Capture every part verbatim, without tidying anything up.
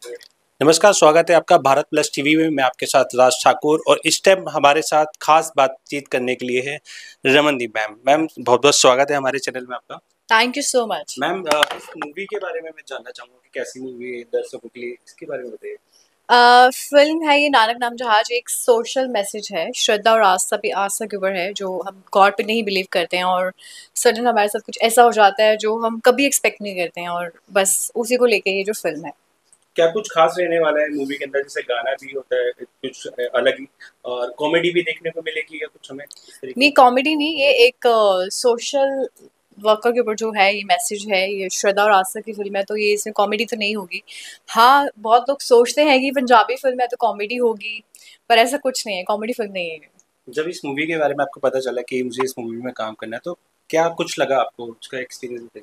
नमस्कार, स्वागत है आपका भारत प्लस टीवी में। मैं आपके साथ राज ठाकुर और इस टाइम हमारे साथ खास बातचीत करने के लिए है रमनदीप मैम। मैम बहुत बहुत स्वागत है हमारे चैनल में आपका। Thank you so much. Ma'am uh, इस मूवी के बारे में मैं जानना चाहूँगा कि कैसी मूवी है दर्शकों के लिए, इसके बारे में बताइए। अ, फिल्म है ये नानक नाम जहाज। एक सोशल मैसेज है, श्रद्धा और आस्था पे आस्था के ऊपर है, जो हम गॉड पे नहीं बिलीव करते हैं और सडन हमारे साथ कुछ ऐसा हो जाता है जो हम कभी एक्सपेक्ट नहीं करते हैं, और बस उसी को लेके ये जो फिल्म है। क्या कुछ खास रहने वाला है मूवी के अंदर, जैसे गाना भी होता है कुछ अलग ही, और कॉमेडी भी देखने को मिलेगी या कुछ हमें इस तरीके नहीं, की? कॉमेडी नहीं, ये एक सोशल वर्कर के ऊपर जो है ये मैसेज है। ये श्रद्धा और आस्था की फिल्म है, तो ये इसमें कॉमेडी तो नहीं होगी। हाँ, बहुत लोग सोचते हैं कि पंजाबी फिल्म है तो कॉमेडी होगी, पर ऐसा कुछ नहीं है, कॉमेडी फिल्म नहीं है। जब इस मूवी के बारे में आपको पता चला कि मुझे इस मूवी में काम करना है, तो क्या कुछ लगा आपको, उसका एक्सपीरियंस बताइए।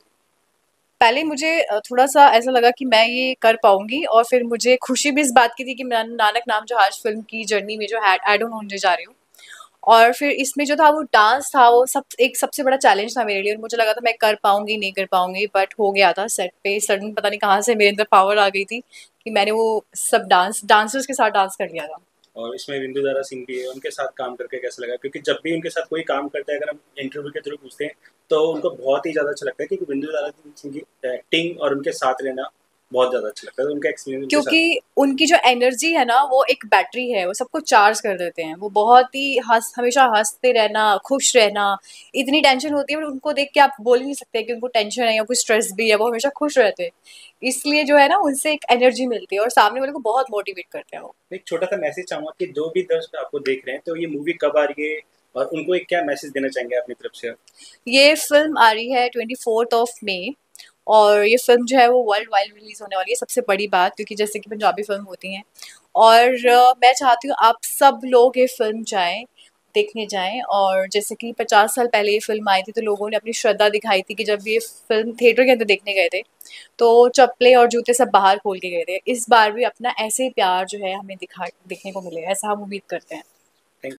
पहले मुझे अ, थोड़ा-सा ऐसा लगा कि मैं ये कर पाऊँगी, और फिर मुझे खुशी भी इस बात की थी कि मैं नानक नाम जहाज फ़िल्म की जर्नी में जो है ऐड ऑन होने जा रही हूँ। और फिर इसमें जो था वो डांस था, वो सब एक सबसे बड़ा चैलेंज था मेरे लिए, और मुझे लगा था मैं कर पाऊँगी, नहीं कर पाऊँगी, बट हो गया था सेट पे। सडन पता नहीं कहाँ से मेरे अंदर पावर आ गई थी कि मैंने वो सब डांस डांसर्स के साथ डांस कर लिया था। और इसमें बिंदु दारा सिंह भी है, उनके साथ काम करके कैसा लगा? क्योंकि जब भी उनके साथ कोई काम करता है, अगर हम इंटरव्यू के थ्रू पूछते हैं, तो उनको बहुत ही ज़्यादा अच्छा लगता है, क्योंकि बिंदु दारा सिंह की एक्टिंग और उनके साथ रहना बहुत ज़्यादा अच्छा लगता है। तो उनका एक्सपीरियंस उनके साथ। क्योंकि उनकी जो एनर्जी है ना, वो एक बैटरी है, वो सबको चार्ज कर देते हैं। वो बहुत ही हँस हमेशा हँसते रहना, खुश रहना। इतनी टेंशन होती है, बट उनको देख के आप बोल ही नहीं सकते कि उनको टेंशन है या कोई स्ट्रेस भी है, वो हमेशा खुश रहते हैं। इसलिए जो है ना, उनसे एक एनर्जी मिलती है और सामने वाले को बहुत मोटिवेट करते हैं वो। एक छोटा सा मैसेज चाहूँगा कि जो भी दर्शक आपको देख रहे हैं, तो ये मूवी कब आ रही है और उनको एक क्या मैसेज देना चाहेंगे अपनी तरफ से? ये फिल्म आ रही है ट्वेंटी फोर्थ ऑफ मई, और ये फिल्म जो है वो वर्ल्ड वाइड रिलीज होने वाली है। सबसे बड़ी बात, क्योंकि जैसे कि पंजाबी फिल्म होती हैं, और अ, मैं चाहती हूँ आप सब लोग ये फिल्म जाएं, देखने जाएं। और जैसे कि पचास साल पहले ये फिल्म आई थी, तो लोगों ने अपनी श्रद्धा दिखाई थी कि जब ये फिल्म थिएटर के अंदर देखने गए थे, तो चप्पलें और जूते सब बाहर खोल के गए थे। इस बार भी अपना ऐसे ही प्यार जो है हमें दिखा देखने को मिले, ऐसा हम उम्मीद करते हैं।